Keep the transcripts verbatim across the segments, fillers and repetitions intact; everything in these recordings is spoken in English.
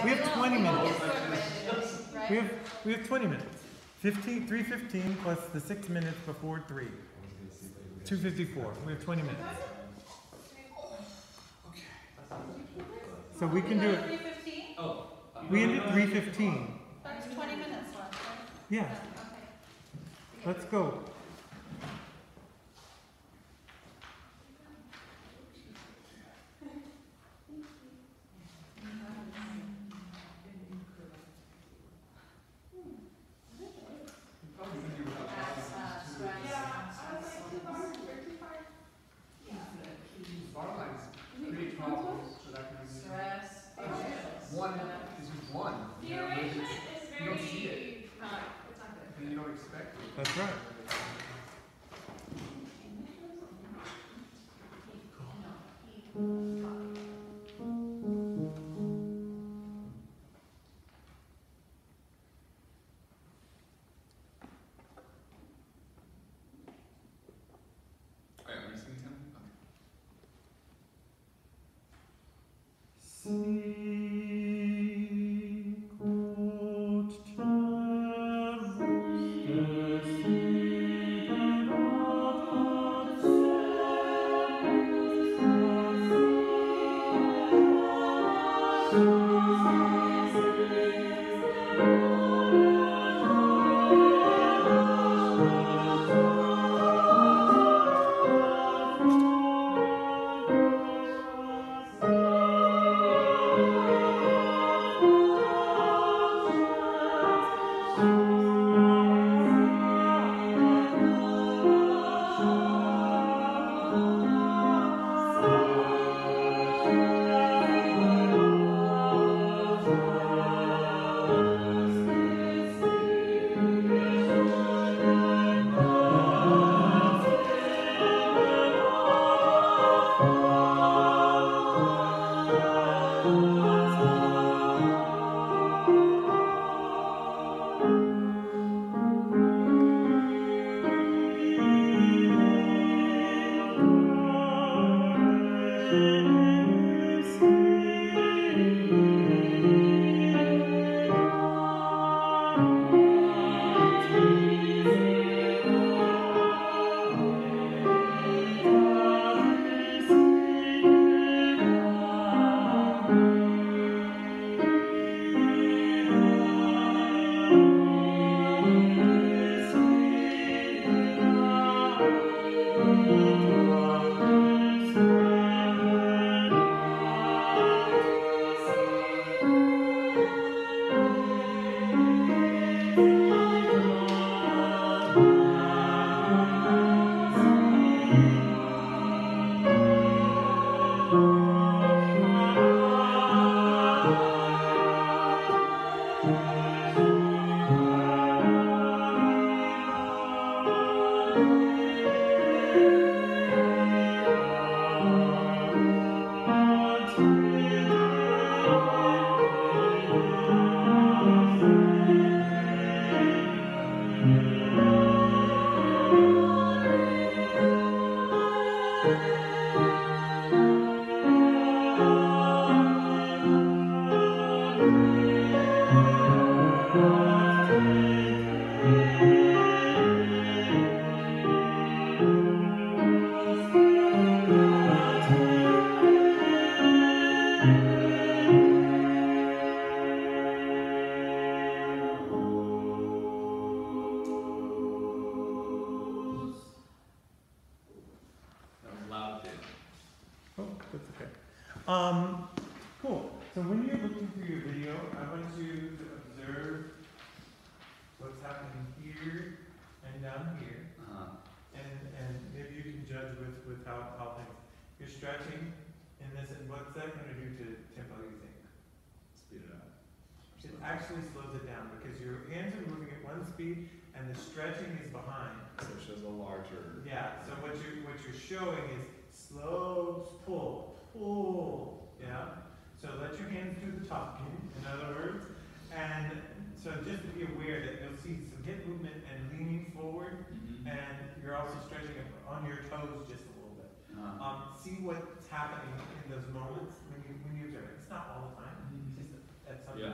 we have twenty minutes. We have we have twenty minutes. Fifteen, three fifteen plus the six minutes before three. Two fifty-four. We have twenty minutes. So we can do it. three fifteen? Oh. We ended at three fifteen. That's twenty minutes left, right? Yeah. Okay. Let's go. One is just one. The You know, arrangement it's- is you don't very, see it. uh, it's not good. And you don't expect it. That's right. Oh, yeah, are you singing something? Um, cool. So when you're looking through your video, I want you to observe what's happening here and down here. Uh-huh. And and maybe you can judge with, with how, how things, you're stretching in this, and what's that going to do to tempo, you think? Speed it up. It actually slows it down because your hands are moving at one speed and the stretching is behind. So it shows a larger. Yeah, so what you're, what you're showing is slow pull, pull, yeah? So let your hands do the talking, in other words. And so just to be aware that you'll see some hip movement and leaning forward, Mm-hmm. and you're also stretching up on your toes just a little bit. Uh-huh. Um, see what's happening in those moments when you, when you observe it. It's not all the time, it's just at some Yep.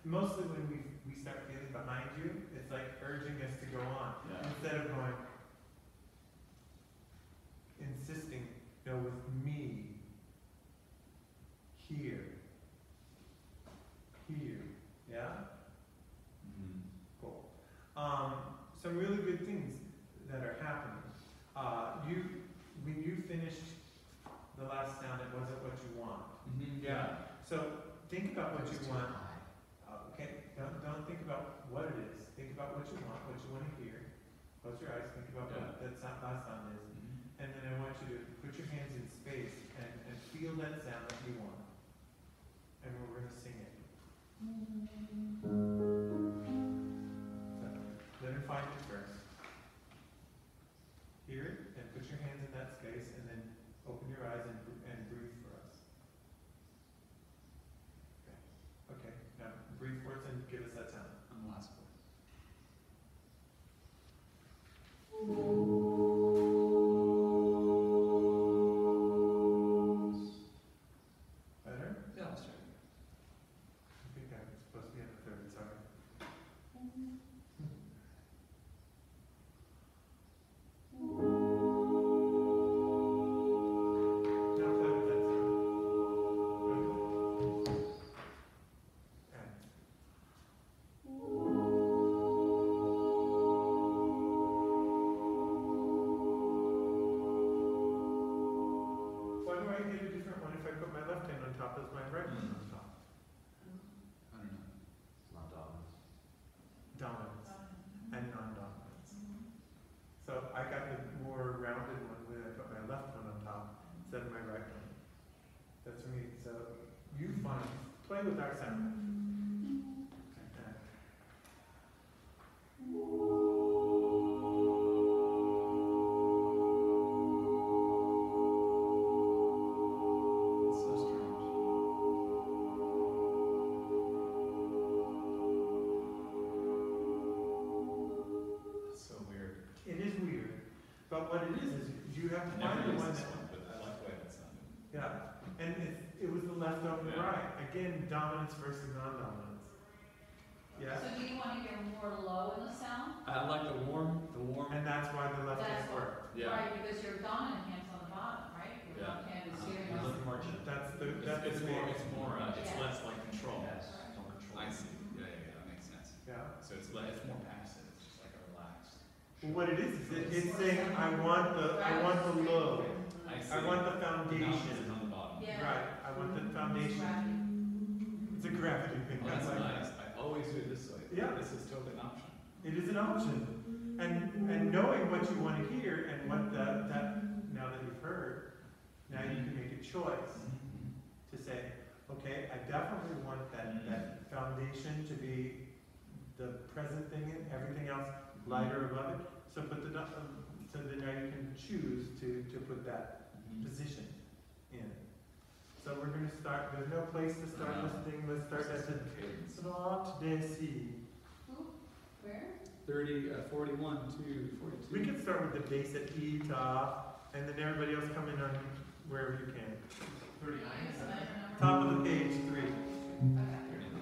mostly when we, we start feeling behind you, it's like urging us to go on. Yeah. Instead of going, insisting, no, with me, here, here, yeah? Mm-hmm. Cool. Um, some really good things that are happening. Uh, you, when you finished the last sound, it wasn't what you want. Mm-hmm. Yeah. So think about what you It's too want. high. Uh, okay, don't, don't think about what it is. Think about what you want, what you want to hear. Close your eyes, think about what that sound, last sound is. Mm-hmm. And then I want you to put your hands in space and, and feel that sound that you want. And we're going to sing it. So, let her find it first. Hear it, and put your hands in that space, and then open your eyes and, br- and breathe for us. Okay. Okay, now breathe for us and give us that sound. On the last one. Better? Yeah, let's try it. I think I'm supposed to be on the third, sorry. Now play with that sound. Good. And why do I get a different one if I put my left hand on top as my right hand on top? I don't know. It's not dominant. Dominance and non-dominance. So I got the more rounded one when I put my left one on top instead of my right one. That's me. So you find, play with our sound. Okay. It's so strange. It's so weird. It is weird, but what it is is you have to I never find the used one this that, one, but I like the way that sounded. yeah. And it's, it was the left over the Yeah. right. Again, dominance versus non-dominance. Yeah. So do you want to hear more low in the sound? I like the warm, the warm. And that's why the left hand That's what- worked. Yeah. Right, because your dominant hand's on the bottom, right? Your Yeah. left hand is Uh-huh. here. You're looking more gentle. That's the, It's, that's it's the more, big- it's more, uh, it's Yeah. less like control. Yes, don't control. I see. Yeah, yeah, yeah, that makes sense. Yeah. So it's le- it's more passive. It's just like a relaxed. Well, what it is, is it, it's saying, I want the, I want the low. I see. I want the The mountains foundation. is on the bottom. Yeah. Right, I want the foundation. It's a gravity thing. Oh, I that's like nice. that. I always do it this way. Yeah. This is totally an option. It is an option. And, and knowing what you want to hear and what that, that, now that you've heard, now you can make a choice to say, okay, I definitely want that, that foundation to be the present thing and everything else lighter above it. So put the, do- um, so then now you can choose to, to put that Mhm. position in. So we're gonna start, there's no place to start Uh-huh. this thing, let's start at the Cadence. slot de si. Where? Thirty, uh, forty-one to forty-two. We can start with the bass at E top, and then everybody else come in on wherever you can. Thirty-nine. Top of the page, three. Okay.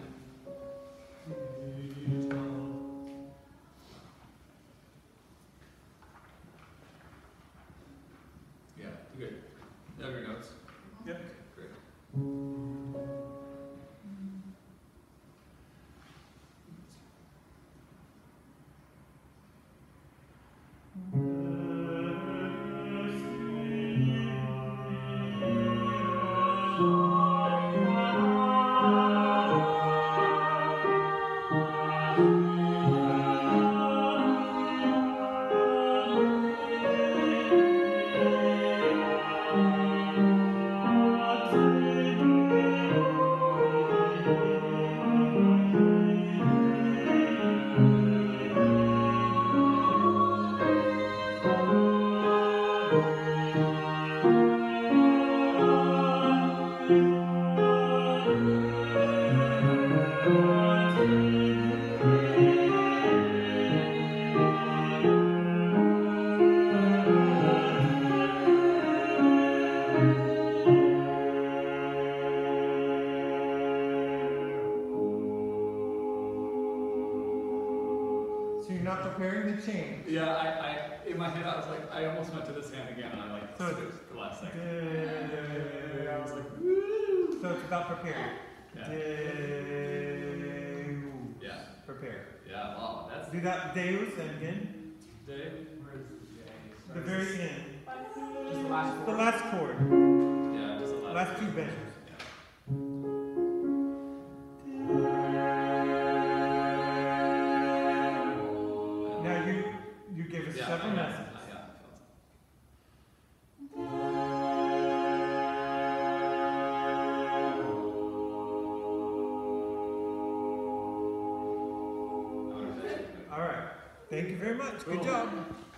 Yeah, good. You have your notes? Yep. Great. Thank So you're not preparing the change. Yeah, I, I, in my head, I was like, I almost went to this hand again, and I like So- switched the last second. Do. I was like, woo! So it's about preparing. Yeah, Do. yeah, Prepare. yeah, wow, that's Do that Deus and again. Dave. Where is the J? The very end. Just the last The four. last chord. Yeah, just the last. Last two benches. Now you you gave us Yeah, seven I- messages. I- yeah, I felt it. All right. Thank you very much. Good Cool. job.